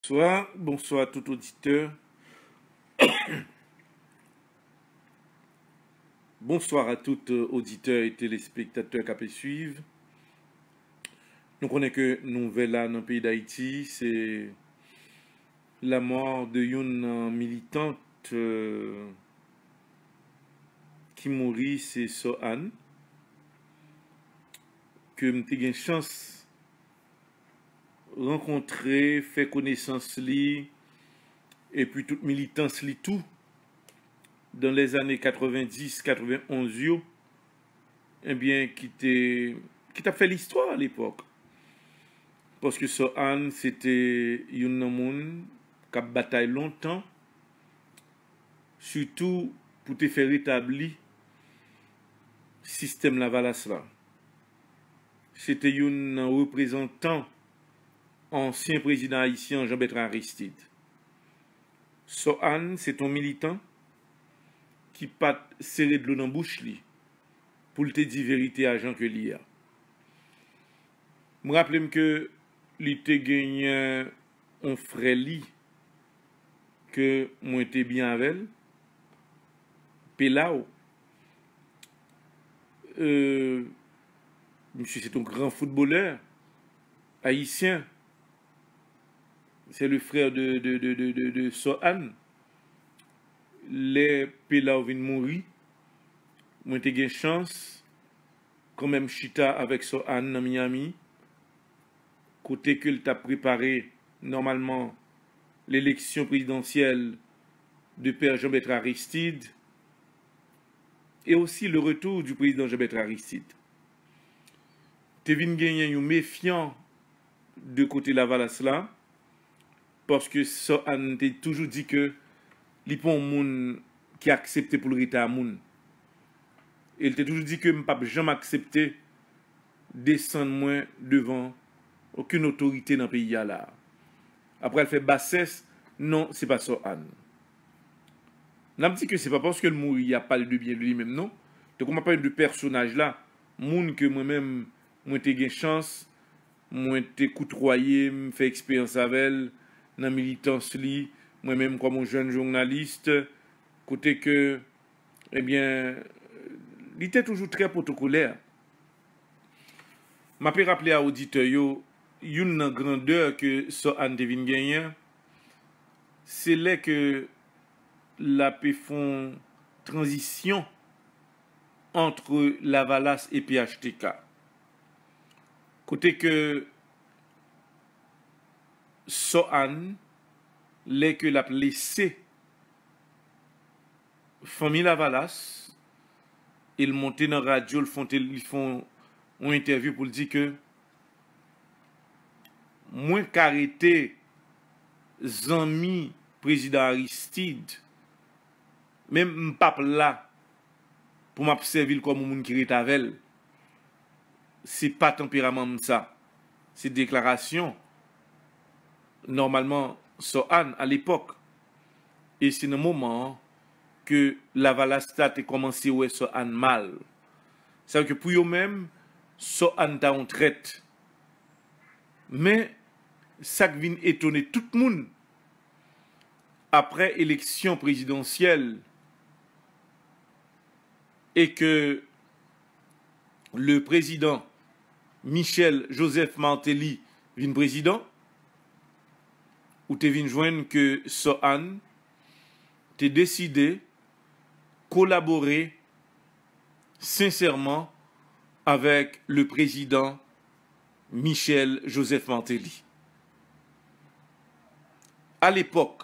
Bonsoir à tout auditeur. Bonsoir à tout auditeur et téléspectateur qui peut suivre. Nous connaissons que nouvelle là dans le pays d'Haïti, c'est la mort de une militante qui mourit, c'est Sohan, que j'ai eu chance rencontrer, faire connaissance li, et puis toute militance li tout dans les années 90-91, eh bien, qui t'a fait l'histoire à l'époque. Parce que Sohan, c'était une monde qui a bataillé longtemps, surtout pour te faire rétablir le système Lavalas là. C'était un représentant, ancien président haïtien Jean-Bertrand Aristide. Sohan, c'est un militant qui pas serré de l'eau dans la bouche li, pour te dire vérité à Jean que l'IA. Je me rappelle que il te gagné un frère li que moi était bien avec elle. Pelao. Monsieur, c'est un grand footballeur haïtien. C'est le frère de Sohan. Les Pelao viennent mourir. Moi j'ai eu chance quand même chita avec Sohan dans Miami. Côté qu'il t'a préparé normalement l'élection présidentielle de Père Jean-Bertrand Aristide et aussi le retour du président Jean-Bertrand Aristide. Tu viens gagner un méfiant de côté Lavalas là parce que Sohan t'a toujours dit que il pas un monde qui a accepté pour le rester à monde. Il t'a toujours dit que je ne peux jamais accepter descendre moins devant aucune autorité dans le pays là. Après, elle fait bassesse. Non, c'est pas Sohan. On dit que c'est pas parce que le mourir, il a parlé de bien de lui-même, non. Donc, on parle de personnage là. Moun que moi-même, moi, j'ai eu chance, moi, j'ai côtoyé, fait expérience avec elle, dans la militance li, moi-même, comme un jeune journaliste, côté que, eh bien, il était toujours très protocolaire. Je peux rappeler à l'auditeur, une grandeur que Sohan devine gagner, c'est là que la paix font transition entre Lavalas et PHTK. Côté que Sohan, là que l'a laissé famille Lavalas, ils montent dans la radio, ils font une interview pour dire que moins qu'arrêter zami président Aristide, même pape là, pour m'observer comme un monde qui est avec elle, c'est pas tempérament ça. C'est déclaration. Normalement, Sohan à l'époque. Et c'est le moment que la Valastat a commencé à Sohan mal. C'est-à-dire que pour eux-mêmes, Sohan t'a en traite. Mais ça vient étonner tout le monde. Après élection présidentielle et que le président Michel Joseph Martelly vient président, ou te vient joindre que Sohan t'es décidé collaborer sincèrement avec le président Michel Joseph Martelly. À l'époque,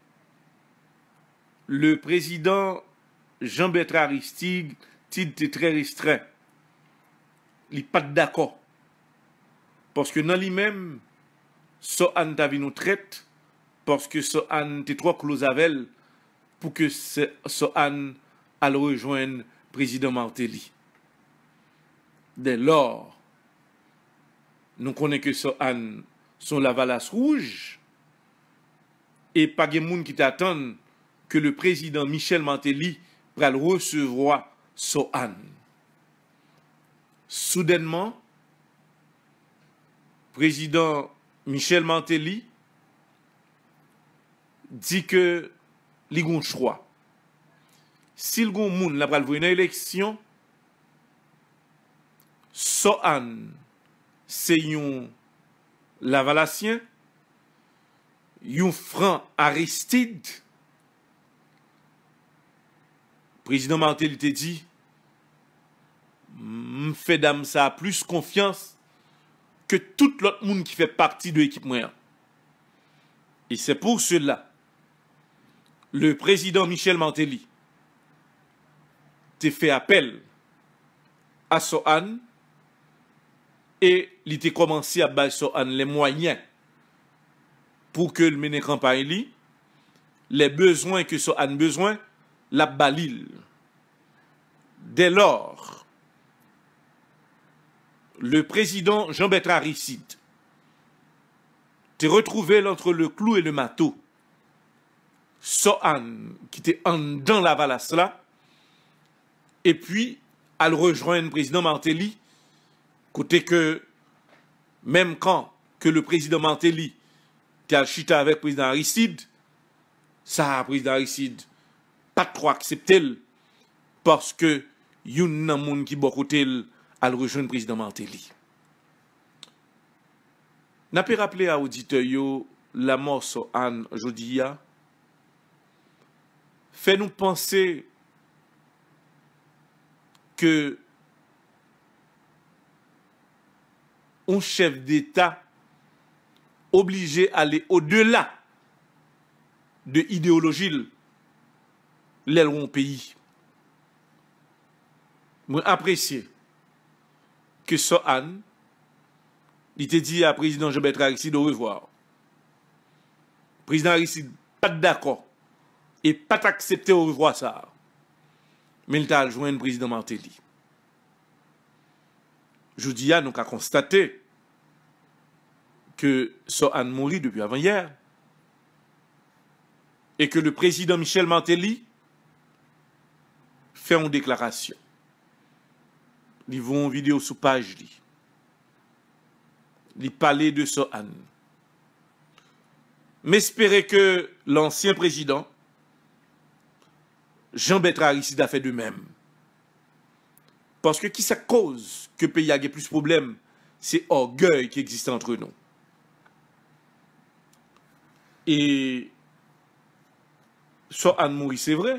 le président Jean-Bertrand Aristide était très restreint. Il n'est pas d'accord. Parce que dans lui-même, Sohan t'a vu nous traite, parce que Sohan était trop close avec elle, pour que Sohan aille rejoindre le président Martelly. Dès lors, nous connaissons que Sohan sont la Valasse rouge, et pas de monde qui t'attend que le président Michel Martelly va recevoir Sohan. Soudainement, président Michel Martelly dit que li gon choix. Si le gon moun la pral une élection, Sohan c'est yon Lavalassien, yon Franc Aristide. Président Martelly te dit, m'fait dame ça plus confiance que tout l'autre monde qui fait partie de l'équipe moyenne. Et c'est pour cela, le président Michel Martelly te fait appel à Sohan et il a commencé à battre Sohan les moyens pour que le mène campagne, les besoins que Sohan a besoin, la balil. Dès lors, le président Jean-Bertrand Aristide t'est retrouvé entre le clou et le marteau. Sohan qui était en dans la valasse là, et puis à le rejoindre le président Martelly, côté que même quand que le président Martelly était chita avec le président Aristide, ça, le président Aristide, pas trop accepté parce que yon nan moun qui bon côté à le rejoindre le président Martelly. N'a pas rappelé à auditeur yo la mort Sohan jodi ya fait nous penser que un chef d'État obligé d'aller au-delà de l'idéologie l'aileron pays. Moi apprécier que Sohan il te dit à président Jean-Bertrand Aristide au revoir. Président Aristide pas d'accord et pas accepté au revoir ça. Mais il t'a rejoint le président Martelly. Je dis nous avons constaté que Sohan mourit depuis avant-hier et que le président Michel Martelly fait une déclaration. Ils vont une vidéo sous page. Ils parlaient de Sohan. Mais espérer que l'ancien président Jean-Bertrand Aristide a fait de même. Parce que qui ça cause que le pays a plus de problèmes, c'est orgueil qui existe entre nous. Et Sohan mourit, c'est vrai.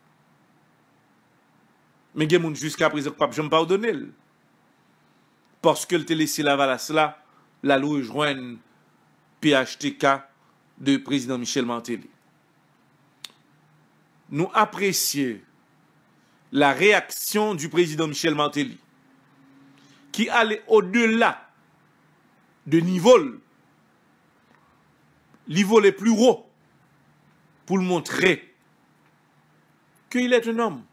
Mais il y a des gens jusqu'à présent qui ne peuvent pas pardonner. Parce que le laissé la valasse là, la loi rejoint PHTK de président Michel Martelly. Nous apprécions la réaction du président Michel Martelly qui allait au-delà de niveau les plus haut pour le montrer qu'il est un homme.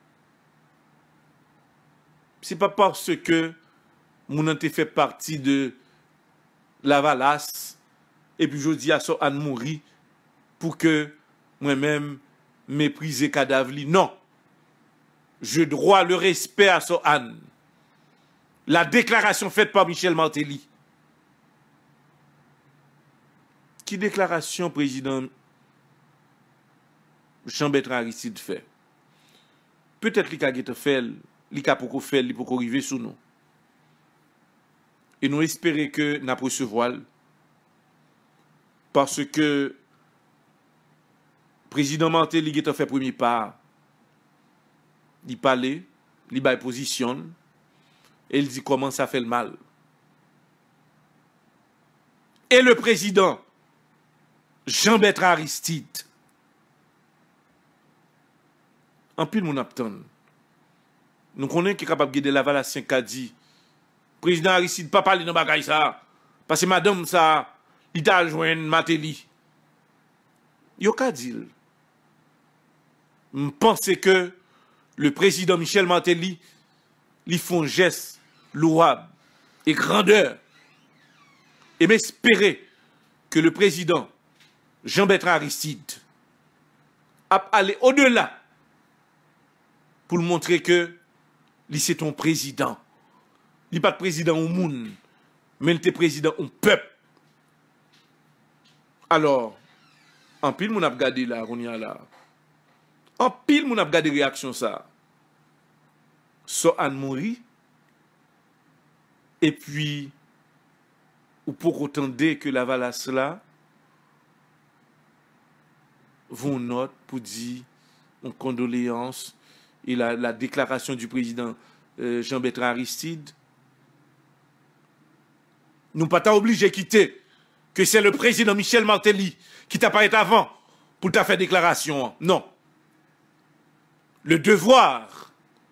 Ce n'est pas parce que mon ante fait partie de la valasse et puis je dis à Sohan mourir pour que moi-même mépriser cadavre. Non. Je dois le respect à Sohan. La déclaration faite par Michel Martelly. Qui déclaration président Jean-Bertrand Aristide fait? Peut-être qu'il a fait, il a beaucoup fait, il a beaucoup arrivé sous nous. Et nous espérons que nous recevoir parce que président Martelly a fait premier pas. Il parlait, il positionne, et il dit comment ça fait le mal. Et le président Jean-Bertrand Aristide, en pile mon apton, nous connaissons qui est capable de la valation qu'a dit, président Aristide, pas parler de bagaille ça, parce que madame ça, il t'a rejoint Martelly. Yo qu'a dit, je pense que le président Michel Martelly, il fait un geste louable et grandeur. Et m'espérer que le président Jean-Bertrand Aristide a allé au-delà pour montrer que c'est ton président. Il n'est pas président au monde, mais il est président au peuple. Alors, En pile, moun ap gade là, on y a là. En pile, moun ap gade réaction ça. So Anne mouri. Et puis, ou pour autant que la valasse là, vont note pour dire une condoléance et la déclaration du président Jean-Bertrand Aristide. Nous pas obligés de quitter que c'est le président Michel Martelly qui t'a pas été avant pour t'a fait déclaration. Non. Le devoir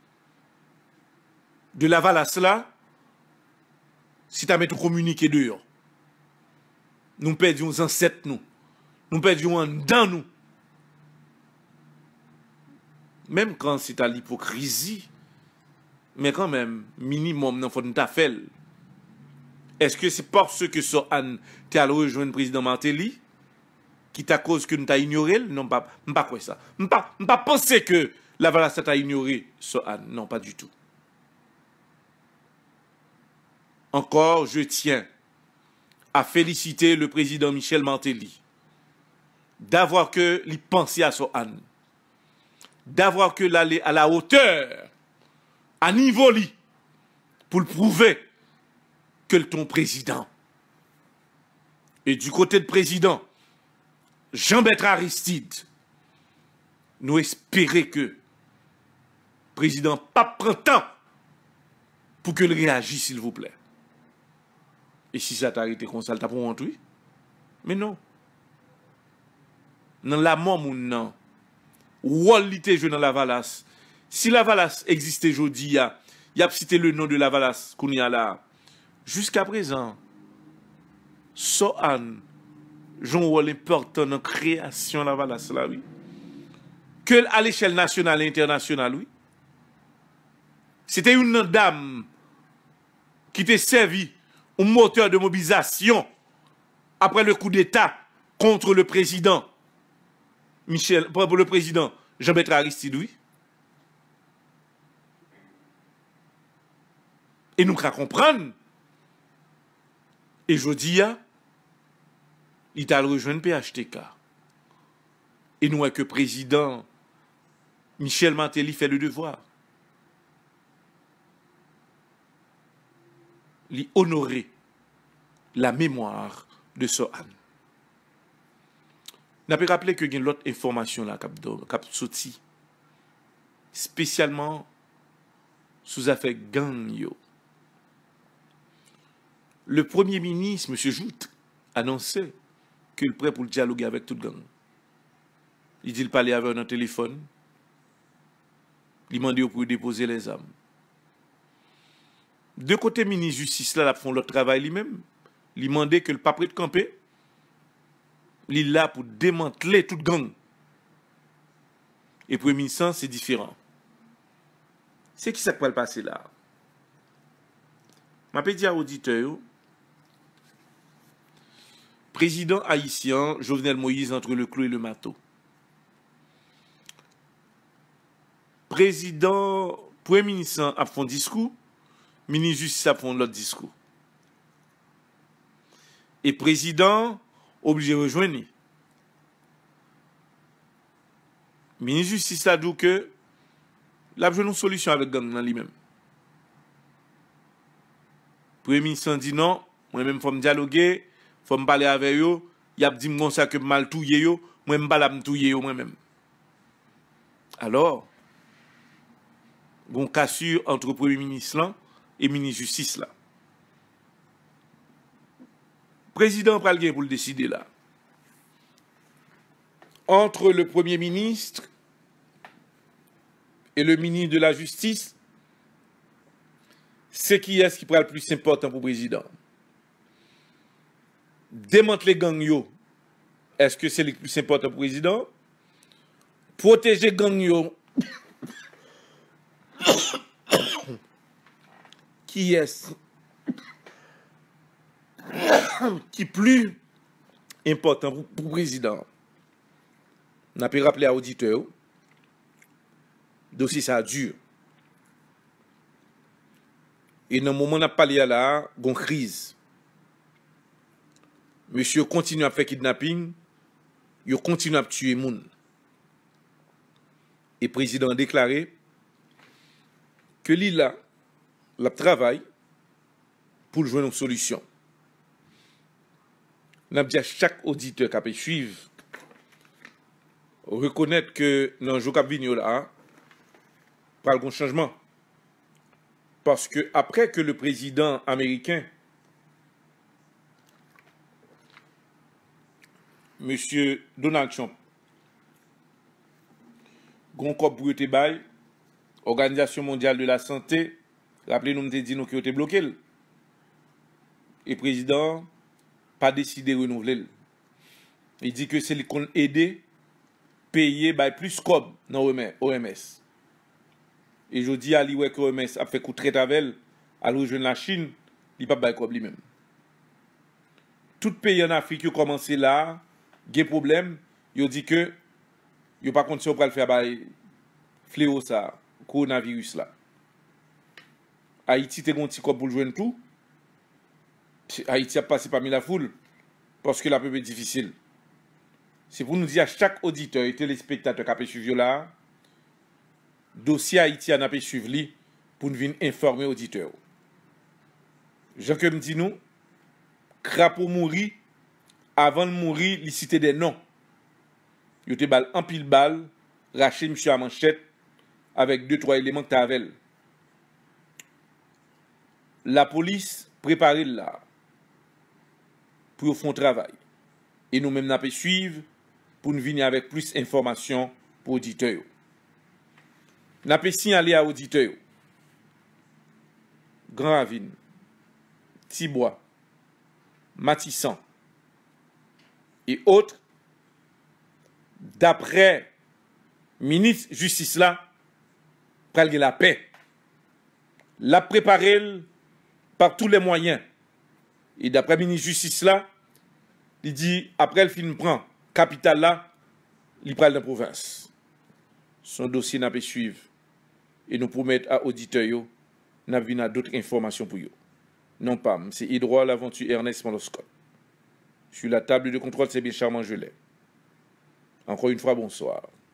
de la valasse là, si t'as mis tout communiqué dehors. Nous perdions un ancêtres nous. Nous perdions un dans nous. Même quand c'est à l'hypocrisie, mais quand même, minimum, il faut nous faire. Est-ce que c'est parce que so Anne t'es allé rejoindre le président Martelly qui t'a cause que nous t'a ignoré? Non, pas quoi ça. Pas penser que la valasse t'a ignoré so Anne. Non, pas du tout. Encore, je tiens à féliciter le président Michel Martelly d'avoir que lui pensé à so Anne, d'avoir que l'aller à la hauteur, à niveau li, pour le prouver que ton président. Et du côté de président, Jean-Bertrand Aristide, nous espérons que le président pas prend temps pour qu'il réagisse, s'il vous plaît. Et si ça t'a arrêté comme ça, t'as pour honte, oui? Mais non. Dans la mort, mon non. Wall était joué dans la valasse. Si la valasse existait aujourd'hui, il y a cité le nom de la valasse qu'on y a là. Jusqu'à présent, so Anne, Jean Wall important dans la création de la valasse là, oui. Que à l'échelle nationale et internationale, oui. C'était une dame qui était servie un moteur de mobilisation après le coup d'État contre le président pour le président Jean-Bertrand Aristide, oui. Et nous devons comprendre. Et je dis, il a rejoint le PHTK. Et nous, avec le président Michel Martelly fait le devoir. Lui honorer la mémoire de so Anne. N'a pas rappelé que il y a l'autre information là cap sorti spécialement sous affaire gang yo. Le premier ministre M. Jout annonçait qu'il est prêt pour dialoguer avec toute gang. Il dit qu'il parlait avec un téléphone. Il demandait pour déposer les armes. De côté ministre justice là, font leur travail lui-même. Il demandait que le pas prêt de camper. Il est là pour démanteler toute gang. Et pour le ministre, c'est différent. C'est qui ça peut le passer là? Je vais dire à l'auditeur, président haïtien Jovenel Moïse entre le clou et le marteau. Président, premier ministre a fait un discours, ministre justice a fait l'autre discours. Et président obligé de rejoindre. Ministre justice a dit que il a besoin d'une solution avec gang dans lui-même. Premier ministre dit non, moi-même, il faut me dialoguer, il faut me parler avec eux. Il a dit que je mal touye yo, moi-même, je me touye moi-même. Alors, bon cassure entre Premier ministre là et ministre justice là. Président pral gen pour le décider là. Entre le Premier ministre et le ministre de la Justice, c'est qui est-ce qui prend le plus important pour le président? Démanteler gang yo, est-ce que c'est le plus important pour le président? Protéger gang yo, qui est-ce qui est plus important pour le président? On a pu rappeler à l'auditeur, dossier ça dure. Et dans le moment où on a parlé là, il y a une crise. Monsieur continue à faire kidnapping, ils continuent à tuer les gens. Et le président a déclaré que lui là, le travail pour jouer une solution. Nous avons dit à chaque auditeur qui a pu suivre, reconnaître que dans le jour qui vient là, il y a un changement. Parce que après que le président américain, M. Donald Trump, Gonkop pour te bail, Organisation mondiale de la santé, rappelez-nous, nous dit nous qui été bloqué. Et le président pas décidé de renouveler. Il dit que c'est lui qu'on aide payer plus comme dans OMS. Et je dis à lui que OMS a fait coup traite avec elle, à rejoindre la Chine, il pas bail comme lui-même. Tout pays en Afrique qui a commencé là, il y a des problèmes, il dit que il pas condition pour le faire bail fléau ça, coronavirus là. Haïti te gon ti pour joindre tout. Haïti a passé parmi la foule parce que la peuple est difficile. C'est pour nous dire à chaque auditeur et téléspectateur qui a pu suivre là, dossier Haïti a pu suivre li pour nous venir informer auditeurs. Jean que me dit nous, crapaud mourir avant de mourir, il cite des noms. Il te balle en pile balle, raché monsieur à manchette avec 2-3 éléments que tu avais. La police prépare là pour faire un travail. Et nous-mêmes, nous pouvons suivre pour nous venir avec plus d'informations pour auditeurs. Nous pouvons signaler à auditeurs. Grand Ravine, Tibois, Matissan et autres, d'après ministre justice là, pour la paix, la préparer par tous les moyens. Et d'après ministre justice là, il dit après le film prend capitale là, il prend la province. Son dossier n'a pas suivre et nous promettons à auditeurs n'a vu d'autres informations pour eux. Non pas, c'est Hydroit l'aventure Ernest Moloscott. Sur la table de contrôle, c'est bien charmant, je l'ai. Encore une fois, bonsoir.